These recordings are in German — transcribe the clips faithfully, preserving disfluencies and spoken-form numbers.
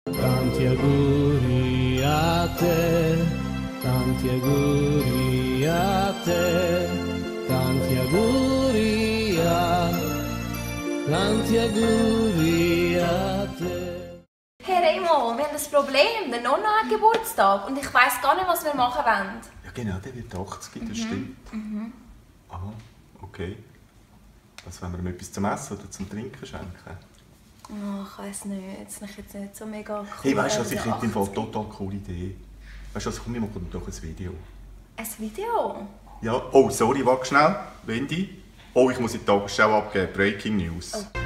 Tanti auguri a te, tanti auguri a te, tanti auguri a, tanti auguri a te. Hey Remo, wir haben ein Problem. Der Nonno hat Geburtstag und ich weiss gar nicht, was wir machen wollen. Ja genau, der wird achtzig, das mhm. stimmt. Mhm. Aha, okay. Was wollen wir ihm etwas zum Essen oder zum Trinken schenken? Oh, ich weiss nicht, jetzt bin ich jetzt nicht so mega cool. Hey, weißt du was, ich finde im Fall total coole Idee. Weißt du was, komm, wir machen doch ein Video. Ein Video? Ja, oh, sorry, warte schnell. Wendy? Oh, ich muss in die Tagesschau abgeben. Breaking News. Oh.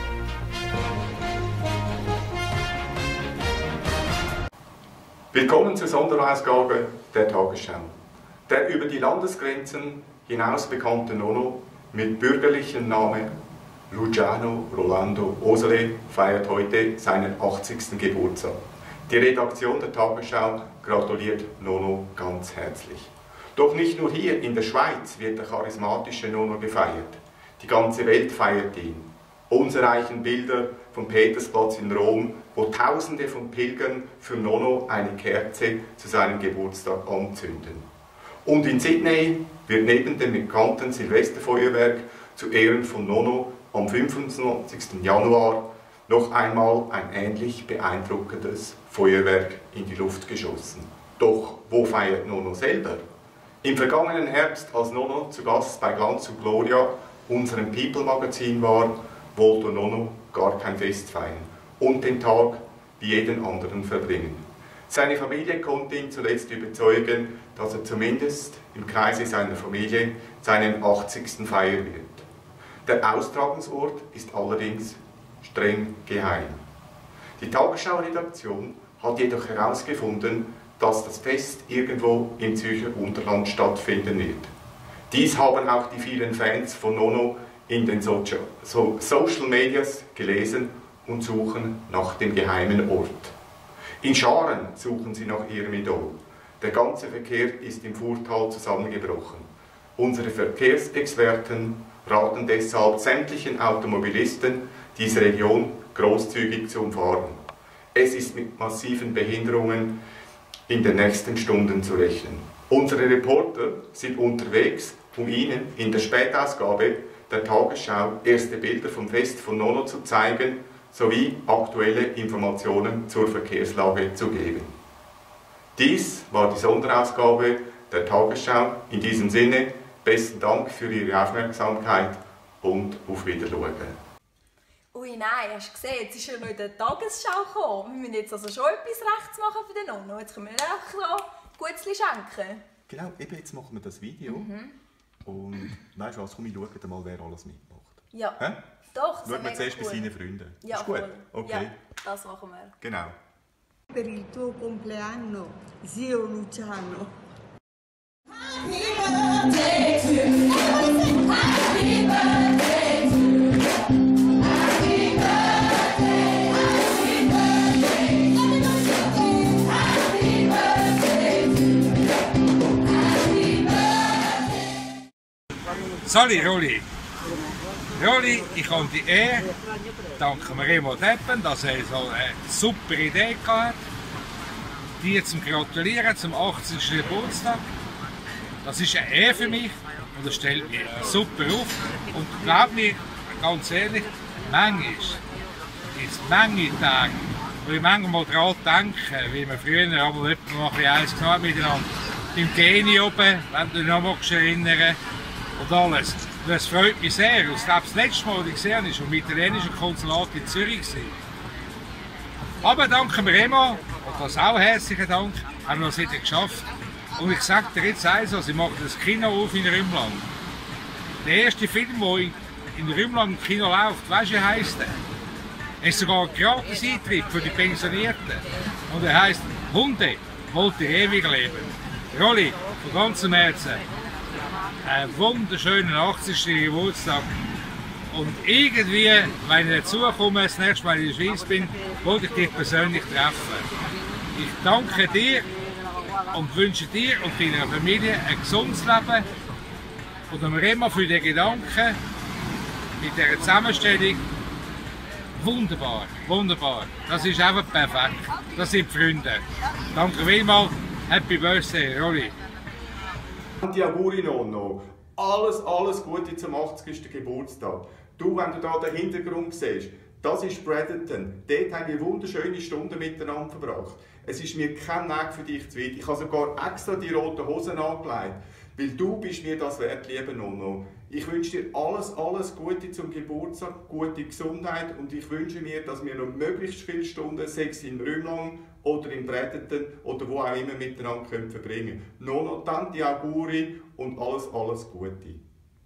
Willkommen zur Sonderausgabe der Tagesschau. Der über die Landesgrenzen hinaus bekannte Nonno mit bürgerlichem Namen Luciano Rolando Osole feiert heute seinen achtzigsten Geburtstag. Die Redaktion der Tagesschau gratuliert Nonno ganz herzlich. Doch nicht nur hier in der Schweiz wird der charismatische Nonno gefeiert. Die ganze Welt feiert ihn. Uns erreichen Bilder vom Petersplatz in Rom, wo Tausende von Pilgern für Nonno eine Kerze zu seinem Geburtstag anzünden. Und in Sydney wird neben dem bekannten Silvesterfeuerwerk zu Ehren von Nonno am fünfundzwanzigsten Januar noch einmal ein ähnlich beeindruckendes Feuerwerk in die Luft geschossen. Doch wo feiert Nonno selber? Im vergangenen Herbst, als Nonno zu Gast bei Glanz und Gloria, unserem People-Magazin war, wollte Nonno gar kein Fest feiern und den Tag wie jeden anderen verbringen. Seine Familie konnte ihn zuletzt überzeugen, dass er zumindest im Kreise seiner Familie seinen achtzigsten feiern wird. Der Austragungsort ist allerdings streng geheim. Die Tagesschau-Redaktion hat jedoch herausgefunden, dass das Fest irgendwo im Zürcher Unterland stattfinden wird. Dies haben auch die vielen Fans von Nonno in den Social, so Social Medias gelesen und suchen nach dem geheimen Ort. In Scharen suchen sie nach ihrem Idol. Der ganze Verkehr ist im Furtal zusammengebrochen. Unsere Verkehrsexperten raten deshalb sämtlichen Automobilisten, diese Region großzügig zu umfahren. Es ist mit massiven Behinderungen in den nächsten Stunden zu rechnen. Unsere Reporter sind unterwegs, um Ihnen in der Spätausgabe der Tagesschau erste Bilder vom Fest von Nonno zu zeigen, sowie aktuelle Informationen zur Verkehrslage zu geben. Dies war die Sonderausgabe der Tagesschau. In diesem Sinne, besten Dank für Ihre Aufmerksamkeit und auf Wiedersehen. Ui nein, hast du gesehen, jetzt ist er noch in der Tagesschau gekommen. Wir müssen jetzt also schon etwas rechts machen für den Nonno. Jetzt können wir auch noch Gutzli schenken. Genau, eben jetzt machen wir das Video. Mhm. Und weißt du was, komm, ich schaue mal, wer alles mitmacht. Ja, Hä? doch, schauen wir zuerst cool. bei seinen Freunden. Ja, ist gut? Cool. Okay. Ja, das machen wir. Genau. Per il tuo compleanno, zio Luciano. Happy birthday to you. Happy birthday to you. Happy birthday. Happy birthday. Happy birthday to you. Happy birthday. Sorry, Rolli. Rolli, ich habe die Ehre, danke Remo Deppen, dass er so eine super Idee hatte, dir zu gratulieren zum achtzigsten Geburtstag. Das ist eine Ehre für mich und das stellt mich super auf. Und glaub mir, ganz ehrlich, manchmal gibt es manche Tage, wo ich manchmal daran denke, wie wir früher aber noch ein bisschen eins genommen miteinander. Beim Geni oben, wenn du dich noch mal erinnern und alles. Das freut mich sehr. Ich glaube, das letzte Mal, als ich gesehen habe, war im italienischen Konsulat in Zürich. Aber danke Remo, und das auch herzlichen Dank, haben wir es wieder geschafft. Und ich sage dir jetzt eins, also ich mache das Kino auf in Rümlang. Der erste Film, der in, in Rümlang im Kino läuft, weißt du, wie heisst der? Er ist sogar ein Gratis-Eintritt für die Pensionierten. Und er heisst Hunde, wollt ihr ewig leben. Rolli, von ganzem Herzen. Einen wunderschönen achtzigsten Geburtstag. Und irgendwie, wenn ich dazukomme, das nächste Mal in der Schweiz bin, wollte ich dich persönlich treffen. Ich danke dir und wünsche dir und deiner Familie ein gesundes Leben. Und dem Remo für den Gedanken mit dieser Zusammenstellung Wunderbar, wunderbar. Das ist einfach perfekt. Das sind Freunde. Danke vielmals. Happy Birthday, Rolli. Tanti auguri nonno. Alles, alles Gute zum achtzigsten Geburtstag. Du, wenn du da den Hintergrund siehst, das ist Bradenton. Dort haben wir wunderschöne Stunden miteinander verbracht. Es ist mir kein Weg für dich zu weit. Ich habe sogar extra die roten Hosen angelegt, weil du bist mir das wert, lieber Nonno. Ich wünsche dir alles, alles Gute zum Geburtstag, gute Gesundheit und ich wünsche mir, dass wir noch möglichst viele Stunden, sechs in Rümlang oder in Bradenton oder wo auch immer miteinander können verbringen. Nonno, tanti auguri und alles, alles Gute.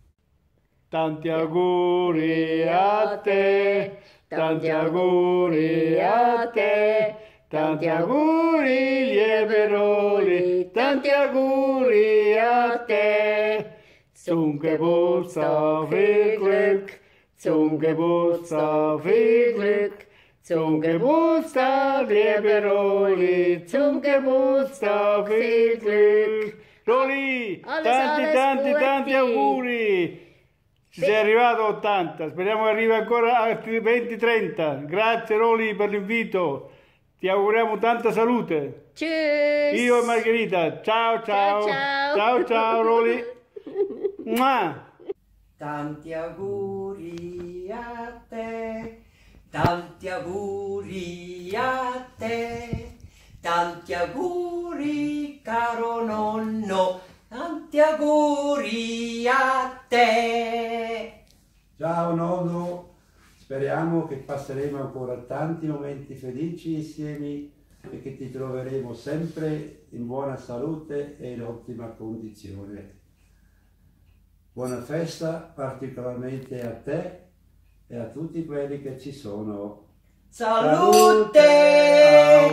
Tanti auguri a te, tanti auguri a te, tanti auguri liebe Rolli, tanti auguri a te. Zum Geburtstag viel Glück, zum Geburtstag viel Glück, zum Geburtstag liebe Rolli, zum Geburtstag viel Glück. Rolli, Alles, tanti alles tanti Gute. tanti auguri. Ci sei arrivato a ottanta, speriamo che arrivi ancora a venti trenta. Grazie Rolli per l'invito, ti auguriamo tanta salute. Tschüss. Io e Margherita, ciao ciao. Ciao, ciao. Ciao ciao Rolli. Mua. Tanti auguri a te, tanti auguri a te, tanti auguri caro nonno, tanti auguri a te. Ciao nonno, speriamo che passeremo ancora tanti momenti felici insieme e che ti troveremo sempre in buona salute e in ottima condizione. Buona festa particolarmente a te e a tutti quelli che ci sono. Salute!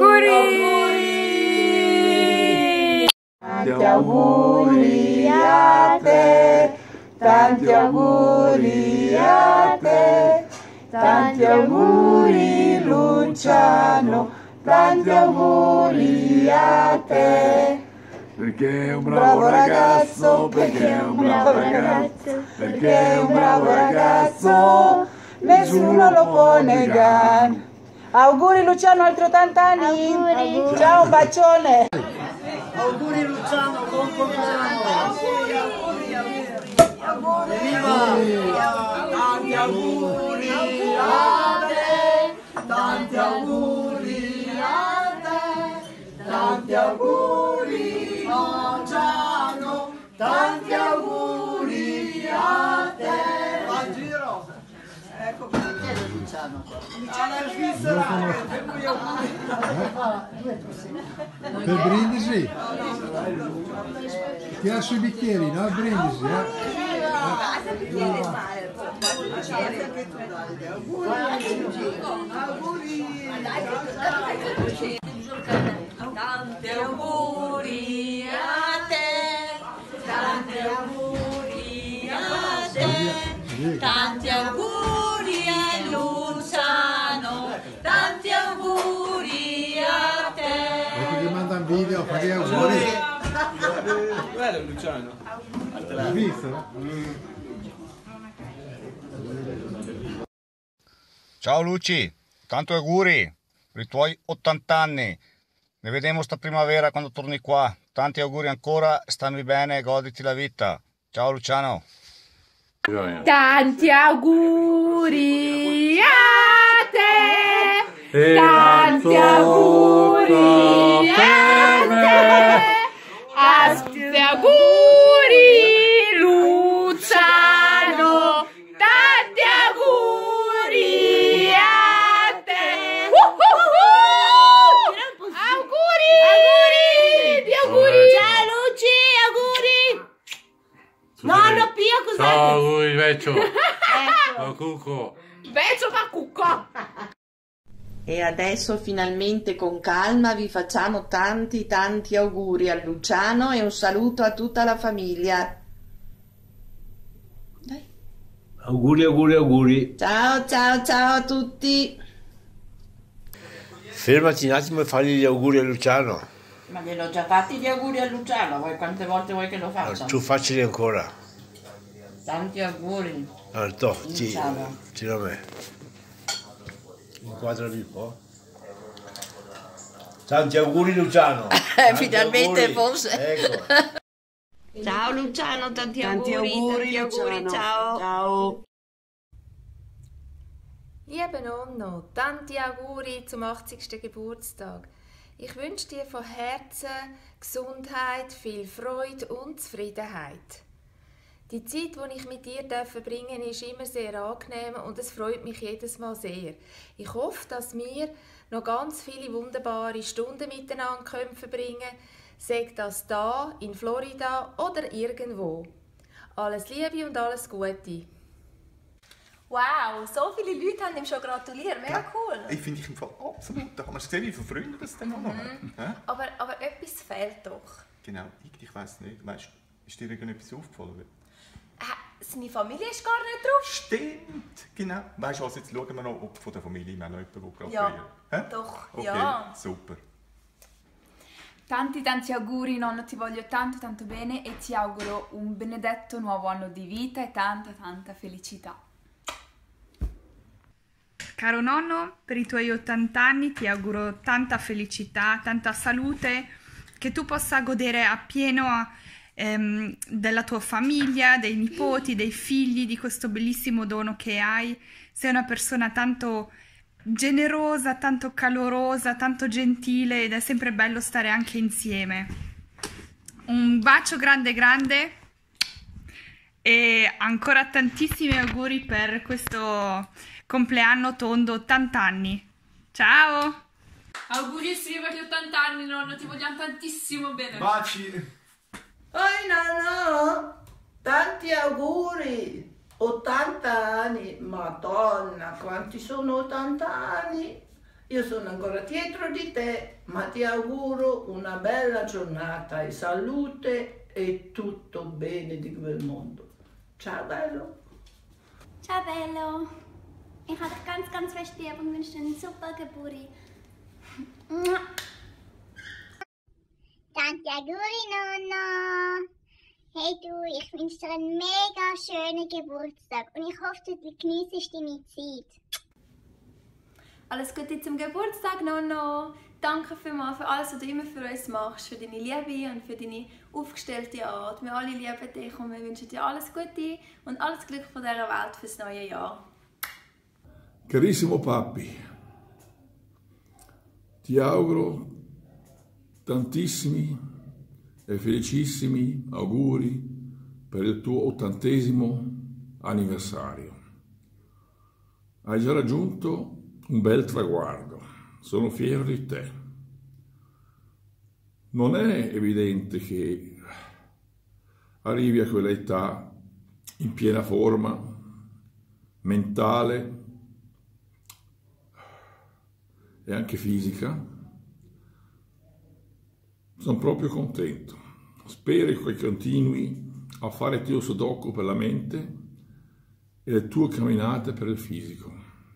Auguri! Tanti auguri a te, tanti auguri a te, tanti auguri Luciano, tanti auguri a te. Perché è un Bravo ragazzo, perché è un bravo ragazzo, perché è un bravo ragazzo, nessuno lo può negare. Auguri Luciano, altri ottanta anni. Auguri. Ciao, un bacione. Auguri Luciano, buon compleanno! Tanti auguri a te, tanti auguri a te, tanti auguri Luciano, tanti auguri a te. Va in giro! Ecco qui Luciano. Alla Svizzera! Per brindisi? Tira sui bicchieri, no? Brindisi, eh? Tanti auguri a te, tanti auguri a te, tanti auguri a Luciano, tanti auguri a te. Ecco che mandano video, fa gli auguri. Bello Luciano. L'hai visto? Ciao Luci, tanti auguri per i tuoi ottanta anni. Ne vediamo sta primavera quando torni qua. Tanti auguri ancora, stammi bene, goditi la vita. Ciao Luciano. Tanti auguri a te, tanti auguri a te, tanti auguri Luciano, tanti auguri a te. Auguri, auguri, di auguri. Ciao Luci, auguri. Nonno Pio, cos'è? Ciao auguri Vecchio. Ciao Cucco. Vecchio ma cucco. E adesso finalmente con calma vi facciamo tanti tanti auguri a Luciano e un saluto a tutta la famiglia. Dai. Auguri, auguri, auguri. Ciao, ciao, ciao a tutti. Fermati un attimo e fagli gli auguri a Luciano. Ma gliel'ho già fatti gli auguri a Luciano, vuoi quante volte vuoi che lo faccia? Tu facceli ancora. Tanti auguri. Allora, to, ti, Luciano. tira a me. inquadra un po'. Tanti auguri Luciano! Eh, finalmente auguri. forse. Ecco. Ciao Luciano, tanti, Tanti auguri, auguri, tanti auguri, Luciano. ciao. Ciao. Liebe Nonno, tanti Auguri zum achtzigsten Geburtstag. Ich wünsche dir von Herzen Gesundheit, viel Freude und Zufriedenheit. Die Zeit, die ich mit dir verbringen darf, ist immer sehr angenehm und es freut mich jedes Mal sehr. Ich hoffe, dass wir noch ganz viele wunderbare Stunden miteinander verbringen können, sei das da, in Florida oder irgendwo. Alles Liebe und alles Gute. Wow, so viele Leute haben ihm schon gratuliert. Mega Ja, cool. Ich finde ich im Fall absolut. Da kann man sehen, wie viele Freunde das dann noch Mhm. haben. Ja? Aber, aber etwas fehlt doch. Genau, ich, ich weiss nicht. Weißt, ist dir irgendetwas aufgefallen? Äh, seine Familie ist gar nicht drauf. Stimmt, genau. Weißt du was, jetzt schauen wir noch, ob von der Familie noch jemand gratuliert. Ja, Hä? doch, Okay, ja. super. Tanti tanti auguri nonno, ti voglio tanto tanto bene e ti auguro un benedetto nuovo anno di vita e tanta tanta felicità. Caro nonno, per i tuoi ottanta anni ti auguro tanta felicità, tanta salute, che tu possa godere appieno ehm, della tua famiglia, dei nipoti, dei figli, di questo bellissimo dono che hai. Sei una persona tanto generosa, tanto calorosa, tanto gentile ed è sempre bello stare anche insieme. Un bacio grande grande e ancora tantissimi auguri per questo compleanno tondo, ottanta anni. Ciao! Augurissimi per gli ottanta anni nonno, ti vogliamo tantissimo bene. Baci! Oi nonno! Tanti auguri! ottanta anni! Madonna, quanti sono ottanta anni? Io sono ancora dietro di te, ma ti auguro una bella giornata e salute e tutto bene di quel mondo. Ciao bello! Ciao Bello! Ich habe dich ganz, ganz fest lieb und wünsche dir einen super Geburi. Tanti auguri, Nonno! Hey du, ich wünsche dir einen mega schönen Geburtstag und ich hoffe, du genießt deine Zeit. Alles Gute zum Geburtstag, Nonno! Danke vielmals für alles, was du immer für uns machst, für deine Liebe und für deine aufgestellte Art. Wir alle lieben dich und wir wünschen dir alles Gute und alles Glück von dieser Welt fürs neue Jahr. Carissimo Papi, ti auguro tantissimi e felicissimi auguri per il tuo ottantesimo anniversario. Hai già raggiunto un bel traguardo, sono fiero di te. Non è evidente che arrivi a quell'età in piena forma mentale e anche fisica. Sono proprio contento. Spero che continui a fare il tuo sudoku per la mente e le tue camminate per il fisico.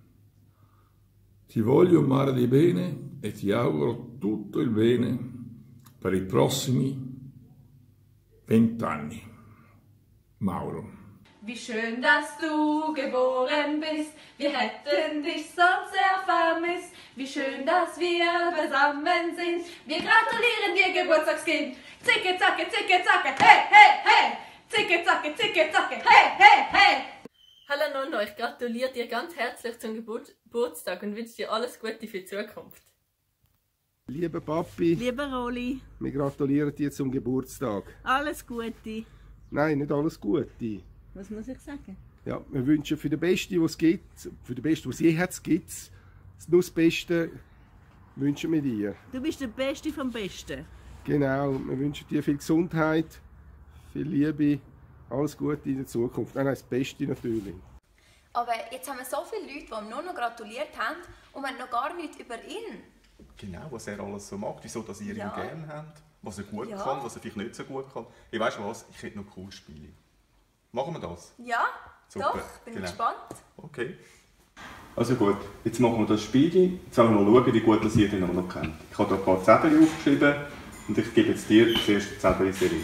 Ti voglio un mare di bene e ti auguro tutto il bene per i prossimi vent'anni. Mauro. Wie schön, dass du geboren bist, wir hätten dich sonst sehr vermisst. Wie schön, dass wir beisammen sind, wir gratulieren dir, Geburtstagskind. Zicke, zacke, zicke, zacke, hey, hey, hey. Zicke, zacke, zicke, zacke, hey, hey, hey. Hallo Nonno, ich gratuliere dir ganz herzlich zum Geburt Geburtstag und wünsche dir alles Gute für die Zukunft. Lieber Papi, Lieber Oli, wir gratulieren dir zum Geburtstag. alles Gute. Nein, nicht alles Gute. Was muss ich sagen? Ja, wir wünschen für den Besten, was es gibt, für den Besten, was es je hat, gibt es nur das Beste wünschen wir dir. Du bist der Beste vom Besten. Genau, wir wünschen dir viel Gesundheit, viel Liebe, alles Gute in der Zukunft. Nein, nein, das Beste natürlich. Aber jetzt haben wir so viele Leute, die ihm nur noch gratuliert haben und wir haben noch gar nichts über ihn. Genau, was er alles so macht, wieso dass ihr Ja. ihn gerne habt, was er gut Ja. kann, was er vielleicht nicht so gut kann. Ich weiss was, ich hätte noch cool Spiele. Machen wir das? Ja, Super, doch, bin genau. gespannt. Okay. Also gut, jetzt machen wir das Spiel. Jetzt wollen wir mal schauen, wie gut das ihr den noch kennt. Ich habe hier ein paar Zettel aufgeschrieben und ich gebe jetzt dir das erste Zettel, Serena.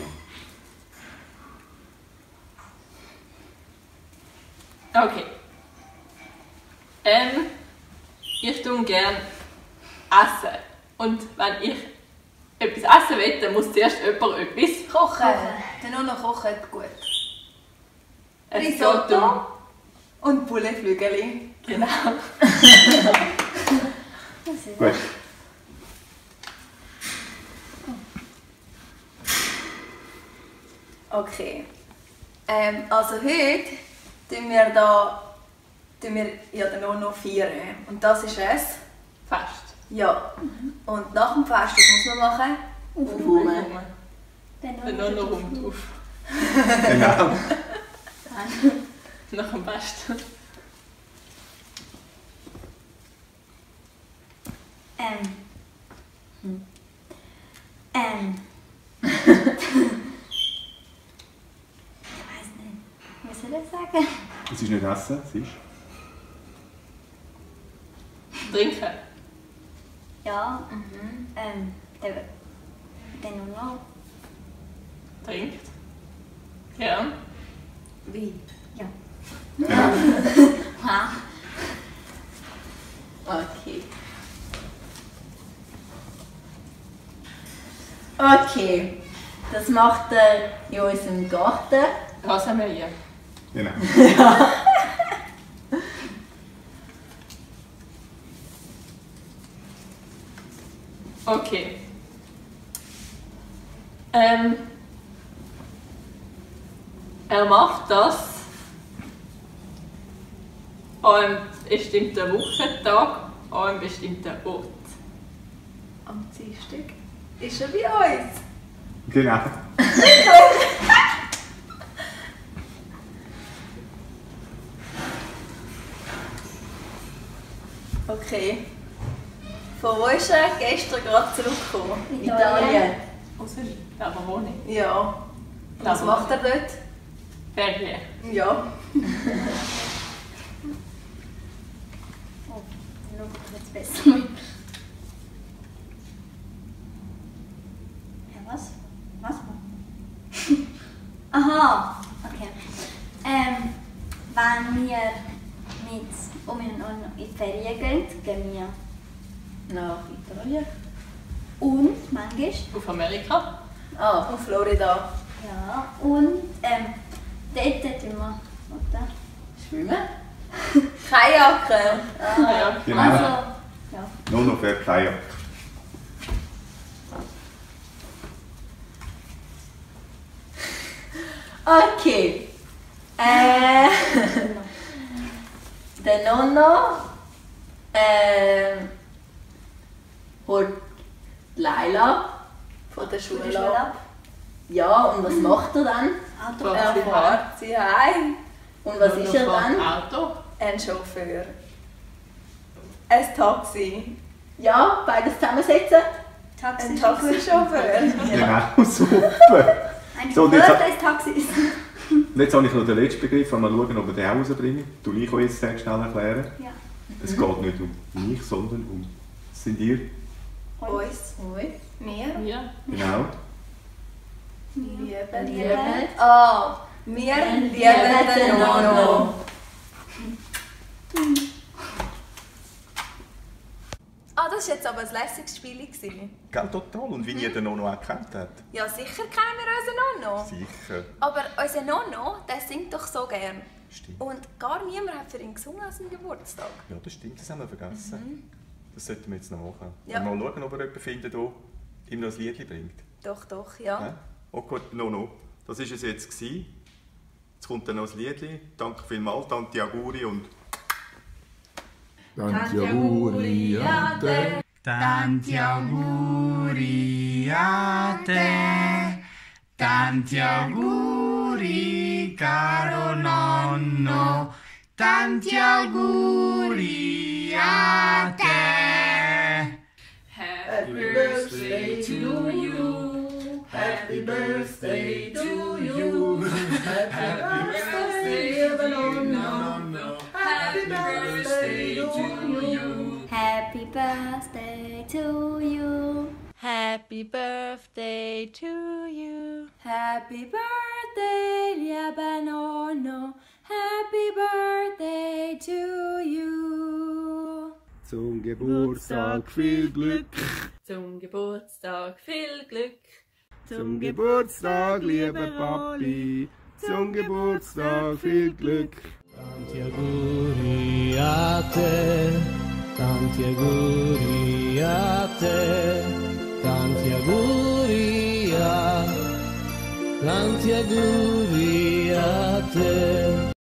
Okay. M, Ich tue gerne essen. Und wenn ich etwas essen will, dann muss zuerst jemand etwas Kochen. Dann nur noch kochen, gut. Es Risotto geht um- und Pouletflügel. Genau. Gut. Okay. Ähm, also heute tun wir da tun wir ja dann auch noch feiern. Und das ist es. Fest. Ja. Und nach dem Fest, was muss man machen? Aufräumen. Dann Dann noch rum auf. Genau. Nach dem Fest. Ähm. Hm. Ähm. Ich weiß nicht. Was soll ich sagen? Es ist nicht essen, es ist. Trinken. Ja, mhm. Ähm. Der. Der nur noch. Trinkt. Ja. Wie? Ja. Ha. Okay. Okay. Das macht er in unserem Garten. Rasenmäher. Genau. Okay. Ähm, er macht das an einem bestimmten Wochentag, an einem bestimmten Ort. Am Dienstag ist er bei uns. Genau. Okay. Von wo ist er gestern gerade zurückgekommen? Italien. Aus aber wo nicht? Ja. Und was macht er dort? Ferien. Ja. Oh, dann schaut es jetzt besser. Ja, was? Was? Aha, okay. Ähm, wenn wir mit um in in die Ferien gehen, gehen wir Nach Italien. und manchmal Auf Amerika. Ah, auf Florida. ja und ähm, dort tun wir, oder? Schwimmen. Kajaken. Ah, ja. Genau. Also, ja. Nur noch für Kajak. Okay. Äh, der Nonno äh, holt Laila von der Schule Schule ab. ab. Ja, und was macht er dann? Auto Er fahren. fährt sie heim. Und was ist er dann? Auto. Ein Chauffeur. Ein Taxi. Ja, beides zusammensetzen. Taxi. Ein Taxichauffeur. Genau, super. Ein So, und Chauffeur jetzt- des Taxis. Und jetzt habe ich noch den letzten Begriff, mal schauen, ob wir den auch rausbringen. Du ich euch jetzt sehr schnell erklären. Ja. Es geht nicht um mich, sondern um sind ihr. Uns. Ui. Wir. Ja. Genau. Lieben. Lieben. Ah, wir lieben den Nonno. Ah, das war jetzt aber ein lässiges Spiel. gewesen. Gell, total. Und wie ihr den Nono auch gekannt habt. Ja, sicher kennen wir unseren Nonno. Sicher. Aber unser Nonno, der singt doch so gern. Stimmt. Und gar niemand hat für ihn gesungen an seinem Geburtstag. Ja, das stimmt, das haben wir vergessen. Das sollten wir jetzt noch machen. Ja. Mal schauen, ob wir jemanden finden, der ihm noch ein Lied bringt. Doch, doch, ja. Ja? Okay, Nono, das war es jetzt. Gewesen. Jetzt kommt dann noch ein Lied. Danke vielmals, Tanti Auguri und... Tanti auguri a te. Tanti auguri a te, tanti auguri caro nonno, tanti auguri a te. Happy birthday to you. Happy birthday to you. Happy birthday, dear nonno. Happy birthday to you. Happy birthday to you. Happy birthday to you. Happy birthday, lieber Nonno. Happy birthday to you. Zum Geburtstag viel Glück. Zum Geburtstag viel Glück. Zum Geburtstag, lieber Papi. Zum Geburtstag viel Glück. Tanti auguri a te, tanti auguri a te, tanti auguri a, tanti auguri a te.